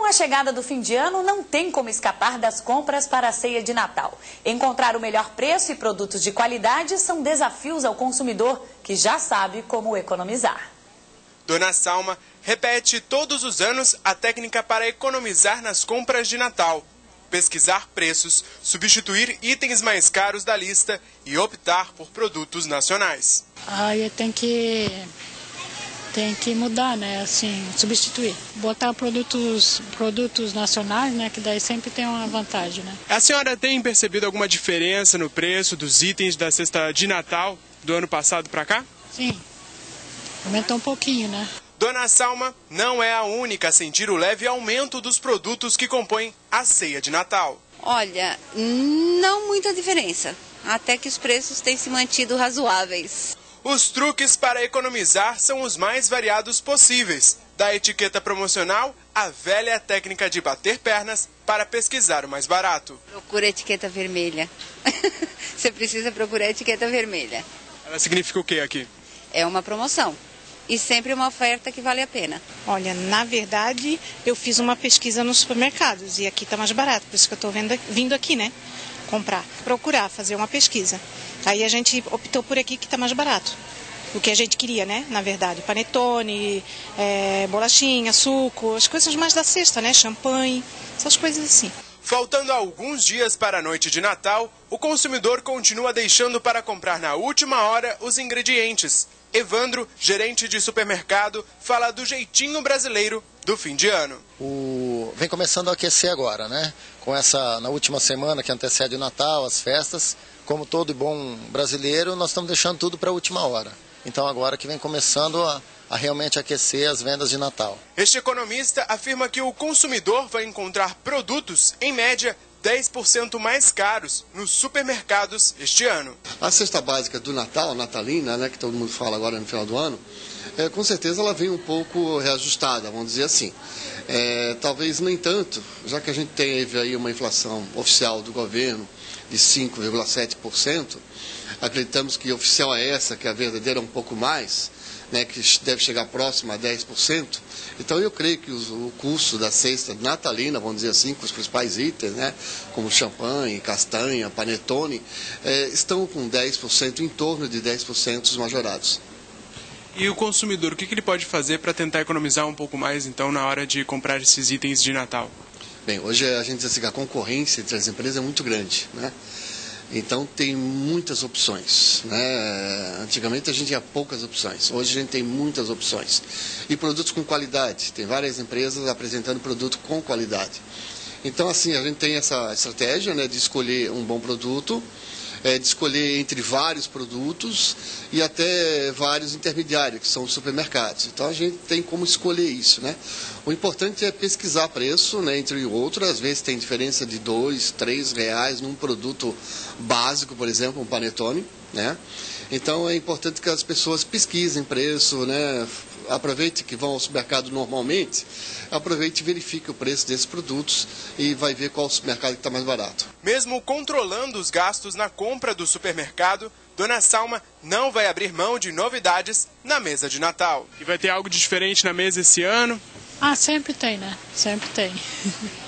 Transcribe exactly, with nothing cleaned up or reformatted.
Com a chegada do fim de ano, não tem como escapar das compras para a ceia de Natal. Encontrar o melhor preço e produtos de qualidade são desafios ao consumidor, que já sabe como economizar. Dona Salma repete todos os anos a técnica para economizar nas compras de Natal. Pesquisar preços, substituir itens mais caros da lista e optar por produtos nacionais. Aí tem que... Tem que mudar, né? Assim, substituir. Botar produtos, produtos nacionais, né? Que daí sempre tem uma vantagem, né? A senhora tem percebido alguma diferença no preço dos itens da cesta de Natal do ano passado para cá? Sim. Aumentou um pouquinho, né? Dona Salma não é a única a sentir o leve aumento dos produtos que compõem a ceia de Natal. Olha, não muita diferença. Até que os preços têm se mantido razoáveis. Os truques para economizar são os mais variados possíveis, da etiqueta promocional à velha técnica de bater pernas para pesquisar o mais barato. Procura a etiqueta vermelha. Você precisa procurar a etiqueta vermelha. Ela significa o que aqui? É uma promoção e sempre uma oferta que vale a pena. Olha, na verdade, eu fiz uma pesquisa nos supermercados e aqui está mais barato, por isso que eu estou vindo aqui, né? Comprar, procurar, fazer uma pesquisa. Aí a gente optou por aqui que está mais barato. O que a gente queria, né? Na verdade, panetone, é, bolachinha, suco, as coisas mais da cesta, né? Champanhe, essas coisas assim. Faltando alguns dias para a noite de Natal, o consumidor continua deixando para comprar na última hora os ingredientes. Evandro, gerente de supermercado, fala do jeitinho brasileiro do fim de ano. O... Vem começando a aquecer agora, né? Com essa, na última semana que antecede o Natal, as festas, como todo bom brasileiro, nós estamos deixando tudo para a última hora. Então agora que vem começando a, a realmente aquecer as vendas de Natal. Este economista afirma que o consumidor vai encontrar produtos, em média, dez por cento mais caros nos supermercados este ano. A cesta básica do Natal, natalina, né, que todo mundo fala agora no final do ano, é, com certeza ela vem um pouco reajustada, vamos dizer assim. É, talvez nem tanto, já que a gente teve aí uma inflação oficial do governo de cinco vírgula sete por cento, acreditamos que oficial é essa, que a verdadeira é um pouco mais, né, que deve chegar próximo a dez por cento. Então eu creio que os, o custo da cesta natalina, vamos dizer assim, com os principais itens, né, como champanhe, castanha, panetone, é, estão com dez por cento, em torno de dez por cento os majorados. E o consumidor, o que, que ele pode fazer para tentar economizar um pouco mais, então, na hora de comprar esses itens de Natal? Bem, hoje a gente diz assim que a concorrência entre as empresas é muito grande, né? Então tem muitas opções, né? Antigamente a gente tinha poucas opções, hoje a gente tem muitas opções. E produtos com qualidade, tem várias empresas apresentando produto com qualidade. Então assim, a gente tem essa estratégia, né, de escolher um bom produto, é, de escolher entre vários produtos e até vários intermediários, que são os supermercados. Então a gente tem como escolher isso, né? O importante é pesquisar preço, né, entre outros. Às vezes tem diferença de dois, três reais num produto básico, por exemplo, um panetone, né? Então é importante que as pessoas pesquisem preço, né? Aproveite que vão ao supermercado normalmente, aproveite e verifique o preço desses produtos e vai ver qual supermercado que está mais barato. Mesmo controlando os gastos na compra do supermercado, Dona Salma não vai abrir mão de novidades na mesa de Natal. E vai ter algo de diferente na mesa esse ano? Ah, sempre tem, né? Sempre tem.